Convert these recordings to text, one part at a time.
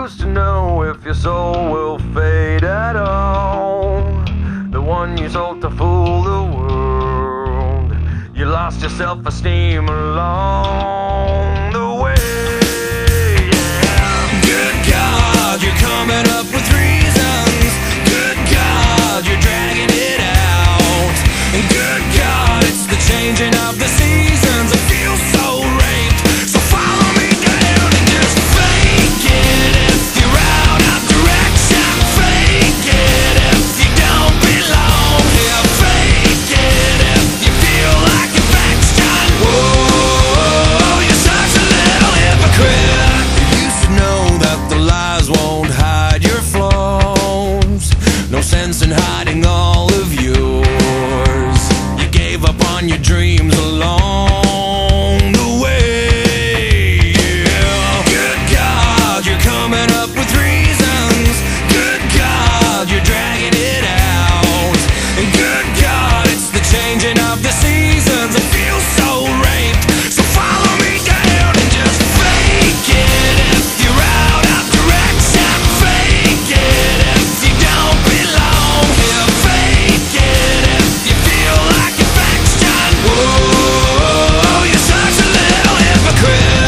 Who's to know if your soul will fade at all? The one you sold to fool the world. You lost your self-esteem along the way. Yeah. Good God, you're coming up with reasons. Good God, you're dragging it out. And good God, it's the changing of the seasons. I feel so raped. So follow me down and just fake it if you're out of direction. Fake it if you don't belong. Yeah, fake it if you feel like affection. Whoa, you're such a little hypocrite. You used to know that the lies won't hide your flaws. No sense in hiding all of yours. You gave up on your dreams along the way. Yeah. Good God, you're coming up with reasons. Good God, you're dragging it out. And good God, it's the changing of the seasons. I feel so raped. So follow me down and just fake it if you're out of direction. Fake it if you don't belong. Yeah, fake it if you feel like affection. Whoa, you're such a little hypocrite.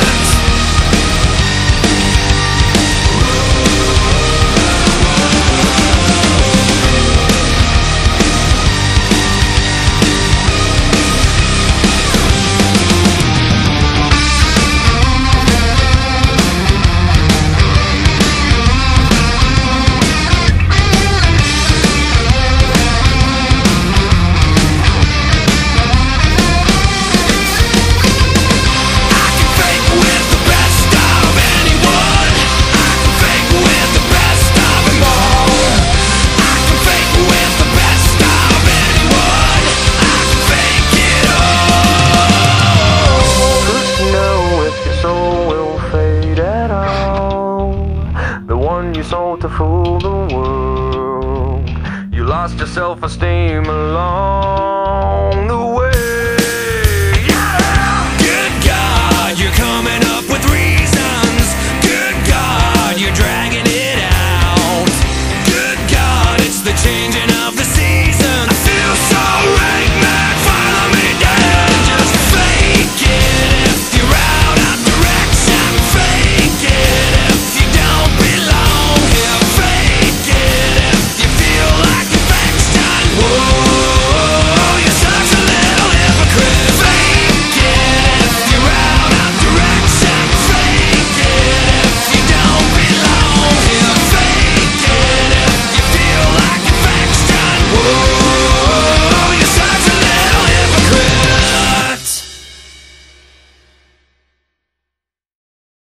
You sold to fool the world. You lost your self-esteem along